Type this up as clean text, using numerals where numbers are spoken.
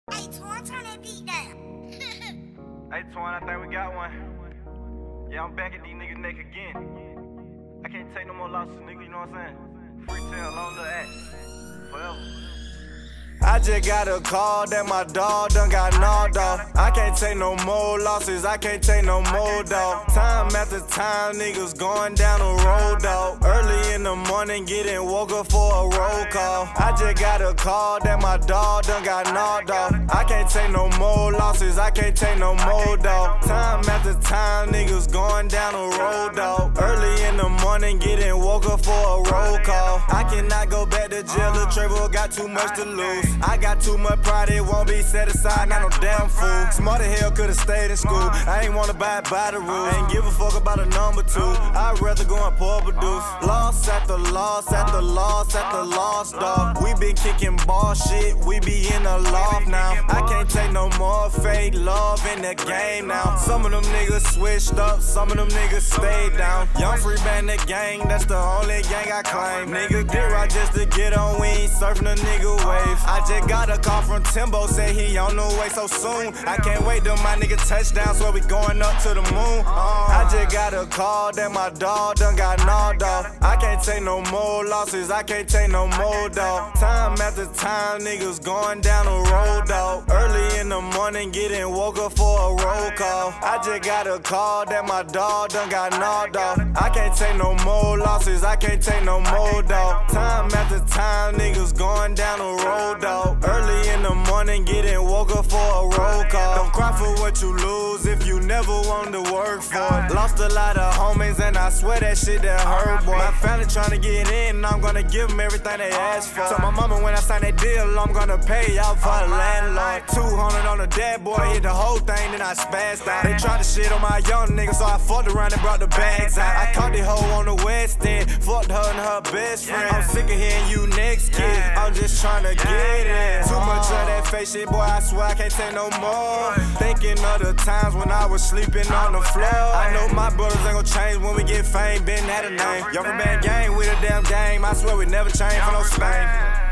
Hey, Twan, turn that beat down. Hey, Twan, I think we got one. Yeah, I'm back at these niggas' neck again. I can't take no more losses, nigga, you know what I'm saying? Free tail, long little act. Forever. I just got a call that my dog done got gnawed off. I can't take no more losses, I can't take no more, dog. Time after time, niggas going down the road, dog. Early in the morning, getting woke up for a roll call. I just got a call that my dog done got gnawed off. I can't take no more losses, I can't take no more, dog. Time after time, niggas going down the road, dog. Early in the morning, getting woke up for a roll call. I cannot go back to jail, Lil Trevor got too much to lose. I got too much pride, it won't be set aside, not no damn fool. Smart as hell, could've stayed in school. I ain't wanna abide by the rules. Ain't give a fuck about a number two. I'd rather go and pour produce. Loss after loss after loss after loss, dog. We been kicking ball shit, we be in the loft now. I can't take no more fake love in the game now. Some of them niggas switched up, some of them niggas stayed down. Young free bandit gang, that's the only gang I claim. Nigga get right just to get on, we ain't surfing a nigga wave. I just got a call from Timbo, said he on the way so soon. I can't wait till my nigga touchdown, so we going up to the moon. I just got a call that my dog done got gnawed off. I can't take no more losses, I can't take no more, dog. Time after time, niggas going down the road, dog. Early in the morning, getting woke up for a roll call. I just got a call that my dog done got gnawed off. I can't take no more losses, I can't take no more, dog. Time after time, niggas going down the road, dog. Early in the morning, getting woke up for a roll call. Don't cry for what you lose if you never wanted to work for it. Lost a lot of homies and I swear that shit that hurt, boy. My family trying to get in and I'm gonna give them everything they asked for. Told my mama when I sign that deal, I'm gonna pay out for the landlord. 200 on the dead boy, hit the whole thing, then I spazzed out. They tried to shit on my young nigga, so I fucked around and brought the bags out. I caught the hoe on the west end, fucked her and her best friend. I'm sick of hearing you next, kid. I'm just trying to get in. Too much of that fake shit, boy, I swear I can't take no more. Thinking of the times when I was sleeping on the floor. I know my brothers ain't gon' change when we get fame, been at a name. Young from bad gang with a damn game, I swear we never change for no stain.